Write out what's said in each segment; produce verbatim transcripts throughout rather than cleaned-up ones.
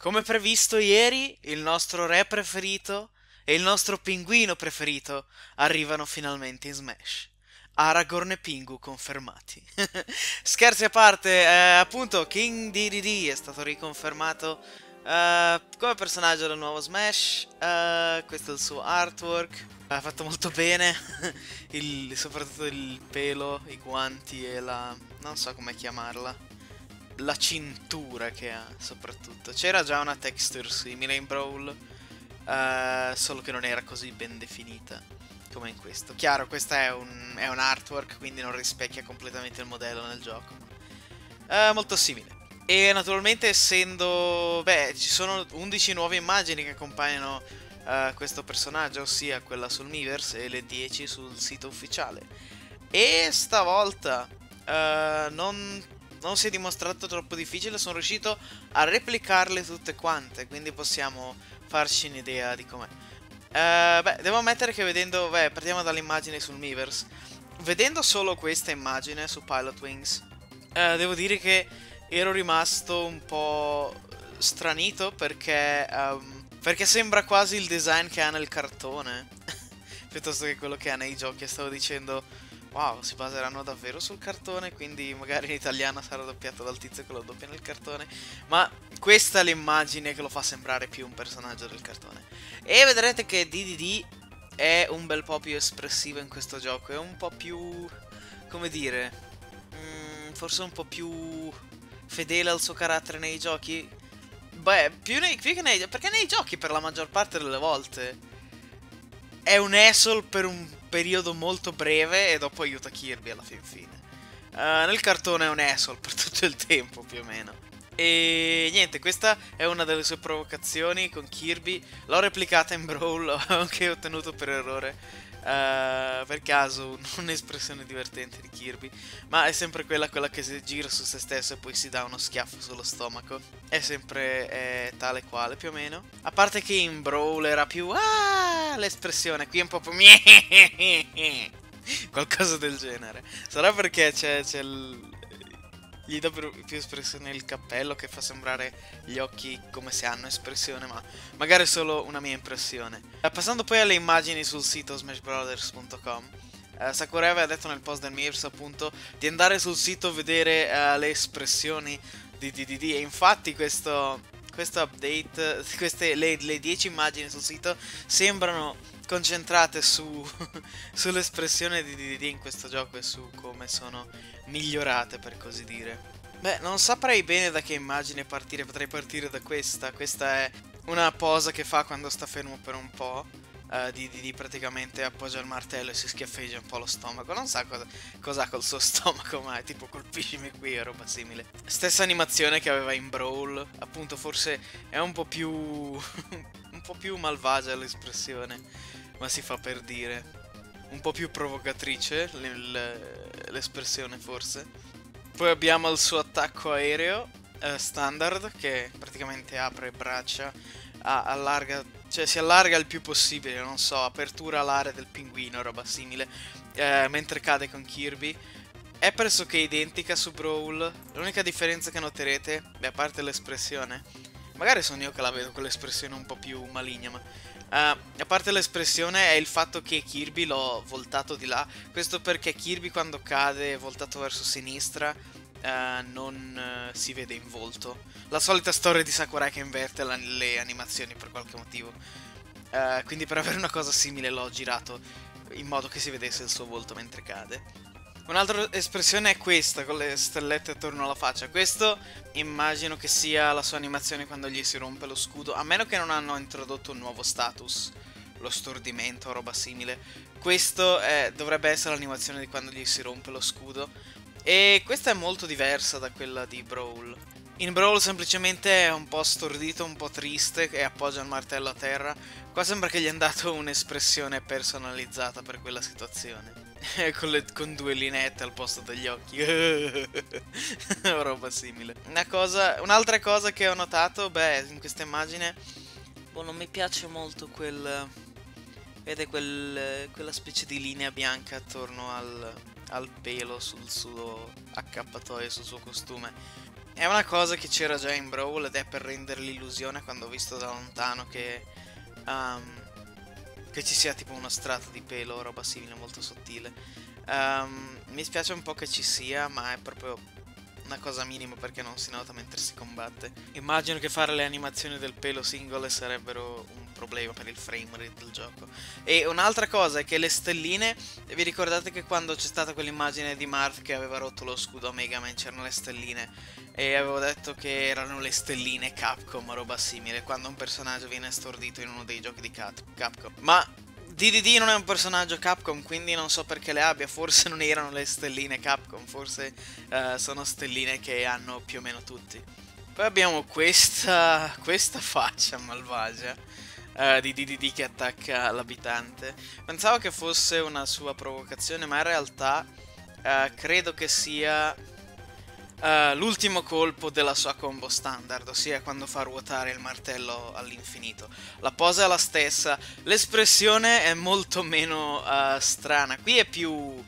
Come previsto ieri, il nostro re preferito e il nostro pinguino preferito arrivano finalmente in Smash. Aragorn e Pingu confermati. Scherzi a parte, eh, appunto, King Dedede è stato riconfermato eh, come personaggio del nuovo Smash. Eh, questo è il suo artwork. Ha fatto molto bene, il- soprattutto il pelo, i guanti e la... non so come chiamarla, la cintura che ha, soprattutto. C'era già una texture simile in Brawl, eh, solo che non era così ben definita come in questo. Chiaro, questa è un, è un artwork, quindi non rispecchia completamente il modello nel gioco, ma è molto simile. E naturalmente, essendo... beh, ci sono undici nuove immagini che accompagnano eh, questo personaggio, ossia quella sul Miiverse e le dieci sul sito ufficiale. E stavolta eh, non, non si è dimostrato troppo difficile, sono riuscito a replicarle tutte quante, quindi possiamo farci un'idea di com'è. Eh, beh, devo ammettere che vedendo, beh, partiamo dall'immagine sul Miiverse. Vedendo solo questa immagine su Pilotwings, eh, devo dire che ero rimasto un po' stranito perché, ehm, perché sembra quasi il design che ha nel cartone, piuttosto che quello che ha nei giochi. E stavo dicendo, wow, si baseranno davvero sul cartone, quindi magari in italiano sarà doppiato dal tizio che lo doppia nel cartone. Ma questa è l'immagine che lo fa sembrare più un personaggio del cartone. E vedrete che Dedede è un bel po' più espressivo in questo gioco, è un po' più, come dire, mm, forse un po' più fedele al suo carattere nei giochi. Beh, più, nei, più che nei... perché nei giochi per la maggior parte delle volte è un asshole per un periodo molto breve e dopo aiuta Kirby alla fin fine. Uh, nel cartone è un asshole per tutto il tempo, più o meno. E niente, questa è una delle sue provocazioni con Kirby. L'ho replicata in Brawl, ho anche ottenuto per errore, uh, per caso, un'espressione divertente di Kirby. Ma è sempre quella, quella che si gira su se stesso e poi si dà uno schiaffo sullo stomaco. È sempre è tale quale, più o meno. A parte che in Brawl era più... ah, l'espressione, qui è un po' più... qualcosa del genere. Sarà perché c'è, c'è il... gli dà più, più espressione il cappello che fa sembrare gli occhi come se hanno espressione, ma magari è solo una mia impressione. Eh, passando poi alle immagini sul sito smash brothers punto com, eh, Sakurai aveva detto nel post del Miiverse appunto di andare sul sito a vedere eh, le espressioni di Dedede, e infatti questo, questo update, queste, le, le dieci immagini sul sito sembrano concentrate su sull'espressione di Dedede in questo gioco e su come sono migliorate, per così dire. Beh, non saprei bene da che immagine partire, potrei partire da questa. Questa è una posa che fa quando sta fermo per un po'. Uh, di, di, di praticamente appoggia il martello e si schiaffeggia un po' lo stomaco. Non sa cosa, cosa ha col suo stomaco, ma è tipo colpiscimi qui o roba simile. Stessa animazione che aveva in Brawl. Appunto, forse è un po' più un po' più malvagia l'espressione, ma si fa per dire. Un po' più provocatrice l'espressione, forse. Poi abbiamo il suo attacco aereo eh, standard, che praticamente apre braccia, a, allarga, cioè si allarga il più possibile, non so, apertura alare del pinguino, roba simile, eh, mentre cade con Kirby. È pressoché identica su Brawl. L'unica differenza che noterete, beh, a parte l'espressione, magari sono io che la vedo con l'espressione un po' più maligna, ma uh, a parte l'espressione è il fatto che Kirby l'ho voltato di là. Questo perché Kirby quando cade voltato verso sinistra uh, non uh, si vede in volto. La solita storia di Sakurai che inverte la, le animazioni per qualche motivo. Uh, quindi per avere una cosa simile l'ho girato in modo che si vedesse il suo volto mentre cade. Un'altra espressione è questa, con le stellette attorno alla faccia. Questo immagino che sia la sua animazione quando gli si rompe lo scudo, a meno che non hanno introdotto un nuovo status, lo stordimento o roba simile. Questo è, dovrebbe essere l'animazione di quando gli si rompe lo scudo, e questa è molto diversa da quella di Brawl. In Brawl semplicemente è un po' stordito, un po' triste e appoggia il martello a terra. Qua sembra che gli hanno dato un'espressione personalizzata per quella situazione. con, le, con due linette al posto degli occhi. Roba simile. Una cosa, un'altra cosa che ho notato, beh, in questa immagine, boh, non mi piace molto quel... vede quel, quella specie di linea bianca attorno al, al pelo sul suo accappatoio, sul suo costume. è una cosa che c'era già in Brawl ed è per rendere l'illusione quando ho visto da lontano che, um, che ci sia tipo uno strato di pelo o roba simile molto sottile. Um, mi spiace un po' che ci sia, ma è proprio una cosa minima perché non si nota mentre si combatte. Immagino che fare le animazioni del pelo singole sarebbero un problema per il frame rate del gioco. E un'altra cosa è che le stelline, vi ricordate che quando c'è stata quell'immagine di Marth che aveva rotto lo scudo a Mega Man c'erano le stelline e avevo detto che erano le stelline Capcom o roba simile quando un personaggio viene stordito in uno dei giochi di Capcom. Ma D D D non è un personaggio Capcom, quindi non so perché le abbia, forse non erano le stelline Capcom, forse uh, sono stelline che hanno più o meno tutti. Poi abbiamo questa, questa faccia malvagia uh, di D D D che attacca l'abitante. Pensavo che fosse una sua provocazione, ma in realtà uh, credo che sia Uh, l'ultimo colpo della sua combo standard, ossia quando fa ruotare il martello all'infinito. La posa è la stessa, l'espressione è molto meno uh, strana. Qui è più uh,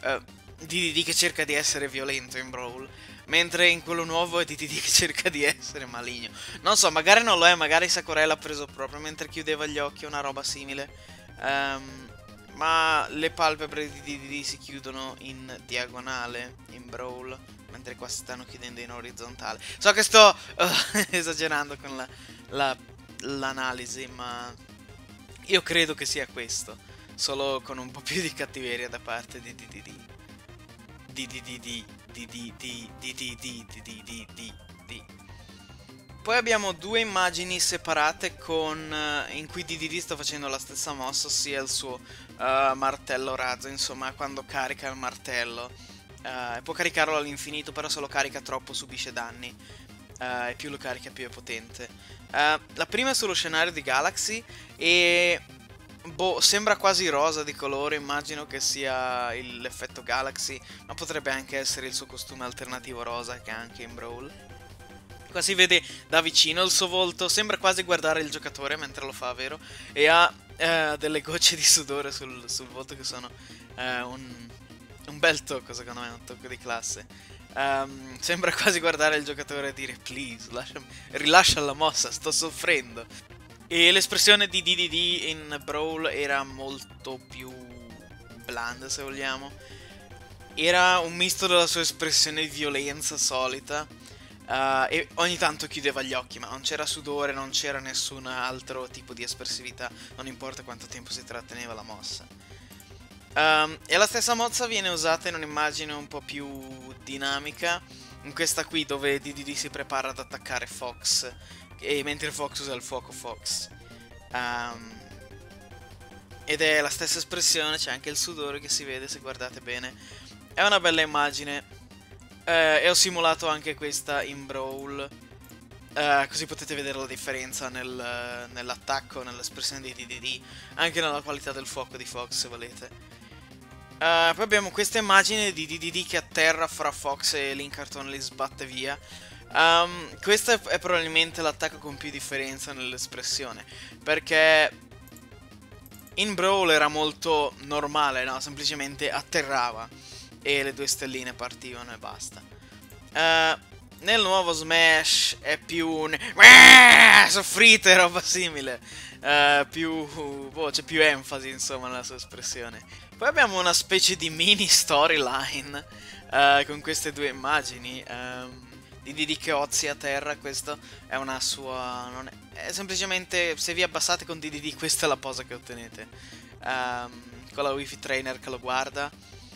D D D che cerca di essere violento in Brawl, mentre in quello nuovo è D D D che cerca di essere maligno. Non so, magari non lo è, magari Sakurai l'ha preso proprio mentre chiudeva gli occhi, una roba simile. Um, ma le palpebre di D D D si chiudono in diagonale in Brawl, mentre qua si stanno chiudendo in orizzontale. So che sto uh, esagerando con la, la, l'analisi, ma io credo che sia questo, solo con un po' più di cattiveria da parte di D D D. D D D D D D D D D D D D D D. Poi abbiamo due immagini separate con, uh, in cui D D D sta facendo la stessa mossa, ossia il suo uh, martello razzo, insomma, quando carica il martello. Uh, può caricarlo all'infinito, però se lo carica troppo subisce danni. Uh, e più lo carica più è potente. Uh, la prima è sullo scenario di Galaxy e boh, sembra quasi rosa di colore, immagino che sia l'effetto Galaxy, ma potrebbe anche essere il suo costume alternativo rosa che ha anche in Brawl. Qua si vede da vicino il suo volto, sembra quasi guardare il giocatore mentre lo fa, vero? E ha uh, delle gocce di sudore sul, sul volto che sono uh, un... un bel tocco, secondo me, un tocco di classe. Um, sembra quasi guardare il giocatore e dire please, lasciami, rilascia la mossa, sto soffrendo. E l'espressione di D D D in Brawl era molto più bland, se vogliamo. Era un misto della sua espressione di violenza solita. Uh, e ogni tanto chiudeva gli occhi, ma non c'era sudore, non c'era nessun altro tipo di espressività, non importa quanto tempo si tratteneva la mossa. Um, e la stessa mossa viene usata in un'immagine un po' più dinamica, in questa qui dove D D D si prepara ad attaccare Fox, e mentre Fox usa il fuoco Fox. Um, ed è la stessa espressione, c'è anche il sudore che si vede se guardate bene. È una bella immagine. Uh, e ho simulato anche questa in Brawl, uh, così potete vedere la differenza nel, uh, nell'attacco, nell'espressione di D D D, anche nella qualità del fuoco di Fox se volete. Uh, poi abbiamo questa immagine di D D D che atterra fra Fox e Linkerton, li sbatte via. Um, questo è, è probabilmente l'attacco con più differenza nell'espressione, perché in Brawl era molto normale, no? Semplicemente atterrava e le due stelline partivano e basta. Uh, nel nuovo Smash è più un soffrite, roba simile. Uh, più boh, c'è più enfasi, insomma, nella sua espressione. Poi abbiamo una specie di mini storyline uh, con queste due immagini. Um, di D D che ozzi a terra, questo è una sua... non è, è semplicemente, se vi abbassate con D D D, questa è la posa che ottenete. Um, con la Wi-Fi Trainer che lo guarda.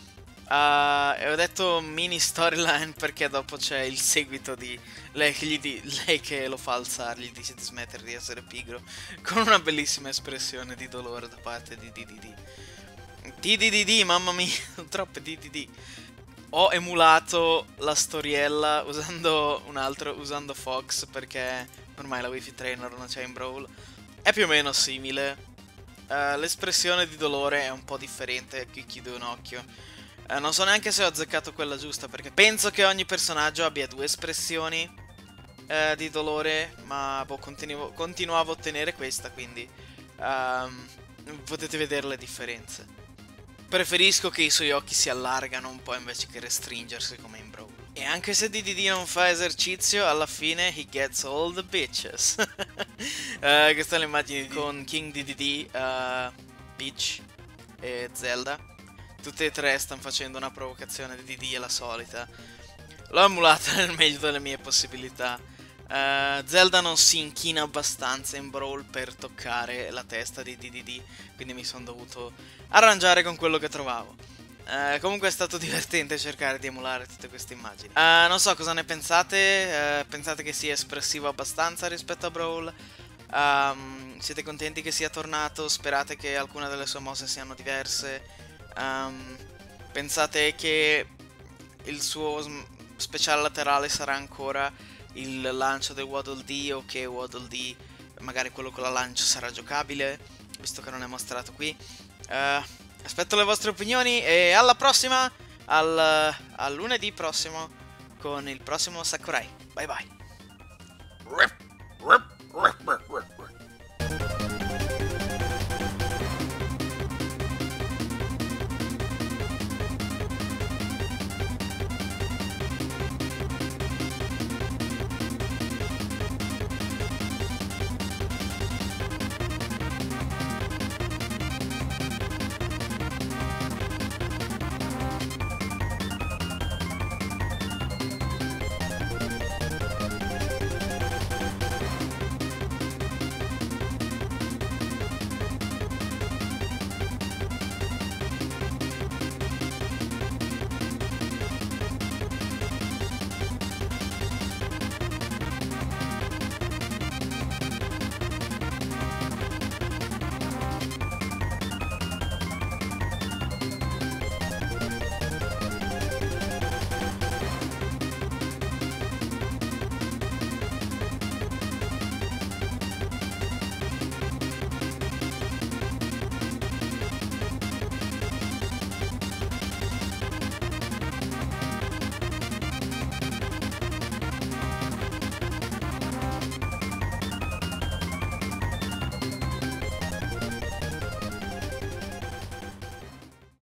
Uh, e ho detto mini storyline perché dopo c'è il seguito di lei che, gli di lei che lo fa alzare, gli dice di smettere di essere pigro, con una bellissima espressione di dolore da parte di D D D. D D D D, mamma mia, troppe D D D. Ho emulato la storiella usando un altro, usando Fox, perché ormai la Wi-Fi Trainer non c'è in Brawl. È più o meno simile. Uh, l'espressione di dolore è un po' differente, qui chiudo un occhio. Uh, non so neanche se ho azzeccato quella giusta, perché penso che ogni personaggio abbia due espressioni uh, di dolore, ma boh, continuavo, continuavo a ottenere questa, quindi um, potete vedere le differenze. Preferisco che i suoi occhi si allargano un po' invece che restringersi come in Brawl. E anche se D D D non fa esercizio, alla fine he gets all the bitches. uh, questa è l'immagine con King D D D, uh, Peach e Zelda. Tutte e tre stanno facendo una provocazione di D D D, è la solita. L'ho emulata nel meglio delle mie possibilità. Uh, Zelda non si inchina abbastanza in Brawl per toccare la testa di D D D, quindi mi sono dovuto arrangiare con quello che trovavo. Uh, comunque è stato divertente cercare di emulare tutte queste immagini. Uh, non so cosa ne pensate, uh, pensate che sia espressivo abbastanza rispetto a Brawl? Um, siete contenti che sia tornato? Sperate che alcune delle sue mosse siano diverse? Um, pensate che il suo speciale laterale sarà ancora il lancio del Waddle Dee, o che Waddle Dee, magari quello con la lancia, sarà giocabile, visto che non è mostrato qui? Uh, Aspetto le vostre opinioni e alla prossima, al, al lunedì prossimo, con il prossimo Sakurai. Bye bye.